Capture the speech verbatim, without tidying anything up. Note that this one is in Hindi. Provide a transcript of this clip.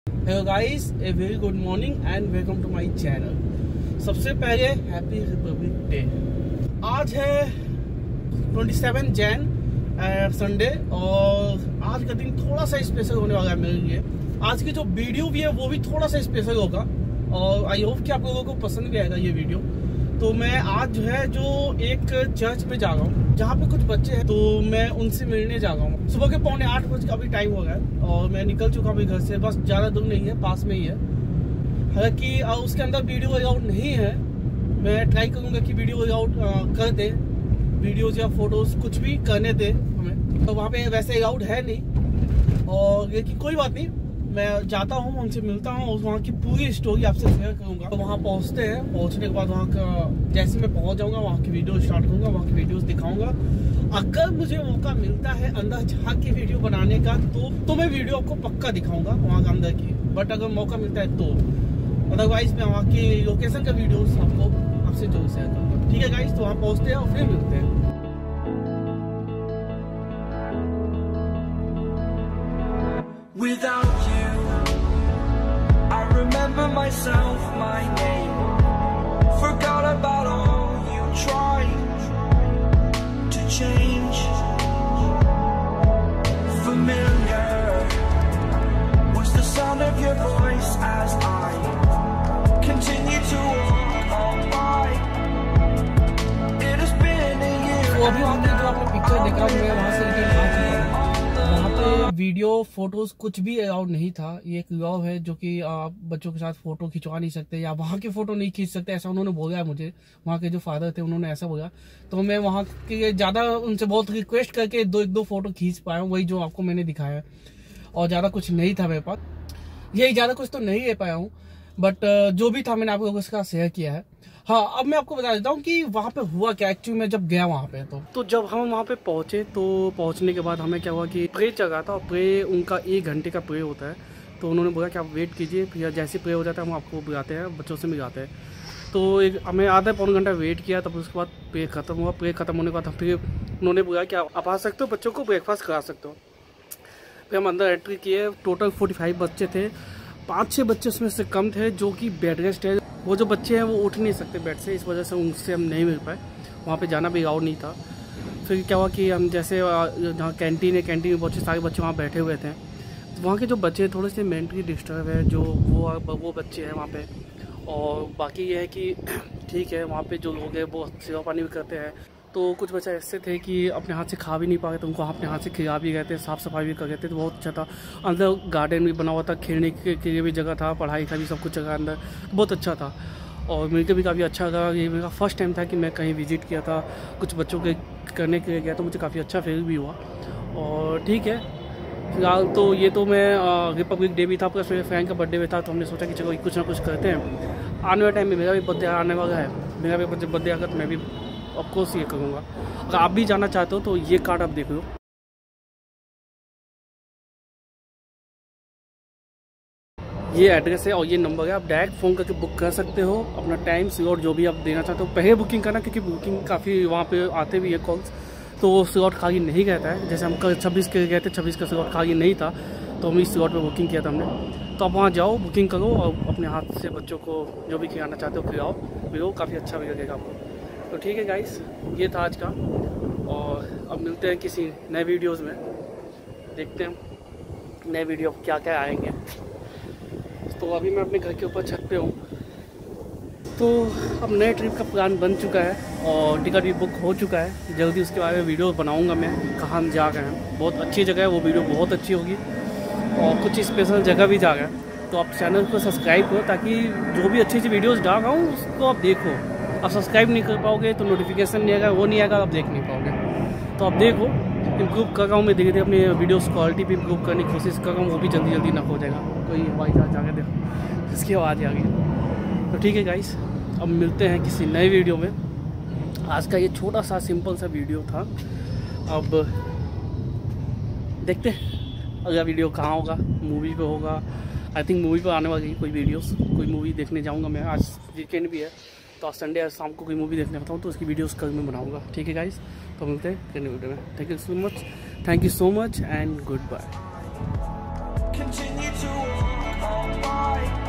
Hello guys, a very good morning and welcome to my channel. सबसे पहले हैप्पी रिपब्लिक डे। आज है सत्ताईस जैन संडे और आज का दिन थोड़ा सा स्पेशल होने वाला है मेरे लिए। आज की जो वीडियो भी है वो भी थोड़ा सा स्पेशल होगा और आई होप कि आप लोगों को पसंद भी आएगा ये वीडियो। तो मैं आज जो है जो एक चर्च पे जा रहा हूँ जहाँ पे कुछ बच्चे हैं, तो मैं उनसे मिलने जा रहा हूँ। सुबह के पौने आठ बजे का भी टाइम हो गया है और मैं निकल चुका हूँ घर से। बस ज़्यादा दूर नहीं है, पास में ही है। हालांकि उसके अंदर वीडियो अलाउड नहीं है। मैं ट्राई करूँगा कि वीडियो अलाउड कर दे, वीडियोज या फोटोज कुछ भी करने दे हमें। तो वहाँ पे वैसे अलाउड है नहीं और लेकिन कोई बात नहीं, मैं जाता हूँ, उनसे मिलता हूँ और वहाँ की पूरी स्टोरी आपसे शेयर करूँगा। तो वहाँ पहुँचते हैं, पहुँचने के बाद वहाँ का जैसे मैं पहुँच जाऊँगा वहाँ की वीडियो स्टार्ट करूँगा, वहाँ की वीडियोस दिखाऊँगा। अगर मुझे मौका मिलता है अंदर झाँक के वीडियो बनाने का तो तो मैं वीडियो आपको पक्का दिखाऊँगा वहाँ के अंदर की। बट अगर मौका मिलता है तो अदरवाइज मैं वहाँ की लोकेशन का वीडियोस आपको आपसे जरूर शेयर करूँगा। ठीक है गाइस, तो वहाँ पहुँचते हैं और फिर मिलते हैं। Without you, I remember myself, my name. Forgot about all you tried to change. Familiar was the sound of your voice as I continue to walk by. It has been a year. तो अभी हमने जो आपने पिक्चर देखा मैं वहाँ से रिटर्न आ चुका हूँ। वहाँ पे वीडियो फोटोज कुछ भी अलाउड नहीं था। ये एक लॉ है जो कि आप बच्चों के साथ फोटो खिंचवा नहीं सकते या वहाँ की फोटो नहीं खींच सकते, ऐसा उन्होंने बोला है मुझे। वहाँ के जो फादर थे उन्होंने ऐसा बोला। तो मैं वहाँ के ज़्यादा उनसे बहुत रिक्वेस्ट करके दो एक दो फोटो खींच पाया हूँ, वही जो आपको मैंने दिखाया। और ज़्यादा कुछ नहीं था मेरे पास, यही ज़्यादा कुछ तो नहीं ले पाया हूँ। बट जो भी था मैंने आप लोगों के साथ शेयर किया है। हाँ, अब मैं आपको बता देता हूँ कि वहाँ पे हुआ क्या एक्चुअली। मैं जब गया वहाँ पे तो तो जब हम वहाँ पे पहुँचे तो पहुँचने के बाद हमें क्या हुआ कि प्रे चल रहा था और प्रे उनका एक घंटे का प्रे होता है। तो उन्होंने बोला कि आप वेट कीजिए, फिर जैसे प्रे हो जाता है हम आपको बुलाते हैं, बच्चों से मिलाते हैं। तो एक हमें आधा पौन घंटा वेट किया, तब उसके बाद प्रे खत्म हुआ। प्रे खत्म होने के बाद फिर उन्होंने बोला कि आप आ सकते हो, बच्चों को ब्रेकफास्ट करा सकते हो। फिर हम अंदर एंट्री किए। टोटल फोर्टी फाइव बच्चे थे, पाँच छः बच्चे उसमें से कम थे जो कि बेड रेस्ट है। वो जो बच्चे हैं वो उठ नहीं सकते बेड से, इस वजह से उनसे हम नहीं मिल पाए। वहाँ पे जाना भी अलाउड नहीं था। फिर क्या हुआ कि हम जैसे जहाँ कैंटीन है, कैंटीन में बहुत सारे बच्चे वहाँ बैठे हुए थे। तो वहाँ के जो बच्चे थोड़े से मेंटली डिस्टर्ब है, जो वो वो बच्चे हैं वहाँ पे। और बाकी ये है कि ठीक है, वहाँ पे जो लोग हैं वो सेवा पानी भी करते हैं। तो कुछ बच्चे ऐसे थे कि अपने हाथ से खा भी नहीं पा रहे थे, उनको अपने हाथ से खिला भी गए थे, साफ़ सफाई भी कर गए थे। तो बहुत अच्छा था। अंदर गार्डन भी बना हुआ था, खेलने के लिए भी जगह था, पढ़ाई का भी सब कुछ जगह अंदर, बहुत अच्छा था। और मेरे को भी काफ़ी अच्छा लगा। ये मेरा फर्स्ट टाइम था कि मैं कहीं विज़िट किया था, कुछ बच्चों के करने के लिए गया, तो मुझे काफ़ी अच्छा फील भी हुआ। और ठीक है, फिलहाल तो ये तो मैं रिपब्लिक डे भी था, प्लस मेरे फ्रेंड का बर्थडे भी था। तो हमने सोचा कि चलो कुछ ना कुछ करते हैं। आने वाले टाइम में मेरा भी बर्थडे आने वाला है। मेरा भी बर्थडे आकर तो मैं भी ऑफकोर्स ये करूँगा। अगर आप भी जाना चाहते हो तो ये कार्ड आप देख लो, ये एड्रेस है और ये नंबर है। आप डायरेक्ट फ़ोन करके बुक कर सकते हो अपना टाइम स्लॉट जो भी आप देना चाहते हो। पहले बुकिंग करना, क्योंकि बुकिंग काफ़ी वहाँ पे आते भी है कॉल्स, तो स्लॉट खाली नहीं रहता है। जैसे हम कल छब्बीस के गए थे, छब्बीस का स्लॉट खाली नहीं था, तो हम इस स्लॉट पर बुकिंग किया था हमने। तो आप वहाँ जाओ, बुकिंग करो और अपने हाथ से बच्चों को जो भी खिलाना चाहते हो खिलाओ, पिलाओ, काफ़ी अच्छा भी लगेगा आपको। तो ठीक है गाइस, ये था आज का। और अब मिलते हैं किसी नए वीडियोस में, देखते हैं नए वीडियो क्या क्या आएंगे। तो अभी मैं अपने घर के ऊपर छत पे हूँ। तो अब नए ट्रिप का प्लान बन चुका है और टिकट भी बुक हो चुका है। जल्दी उसके बारे में वीडियो बनाऊँगा मैं, कहाँ हम जा रहे हैं। बहुत अच्छी जगह है, वो वीडियो बहुत अच्छी होगी और कुछ स्पेशल जगह भी जा रहे हैं। तो आप चैनल को सब्सक्राइब करो ताकि जो भी अच्छी अच्छी वीडियोज़ डाल रहा हूँ उसको आप देखो। आप सब्सक्राइब नहीं कर पाओगे तो नोटिफिकेशन नहीं आएगा, वो नहीं आएगा, आप देख नहीं पाओगे। तो आप देखो, इम्प्रूव कर रहा हूँ मैं धीरे धीरे, अपनी वीडियोस क्वालिटी भी इम्प्रूव करने की कोशिश कर रहा हूँ। वो भी जल्दी जल्दी ना हो जाएगा। कोई हवाई जहाज जाके देखो, इसकी आवाज़ आ गई। तो ठीक है गाइस, अब मिलते हैं किसी नए वीडियो में। आज का ये छोटा सा सिंपल सा वीडियो था। अब देखते हैं अगला वीडियो कहाँ होगा। मूवी पे होगा, आई थिंक मूवी पे आने वाली कोई वीडियोस। कोई मूवी देखने जाऊँगा मैं, आज वीकेंड भी है तो आज संडे आज शाम को कोई मूवी देखने आता हूँ, तो उसकी वीडियोस कल मैं बनाऊँगा। ठीक है गाइस, तो मिलते हैं अगले वीडियो में। Thank you so much, thank you so much and goodbye. all by.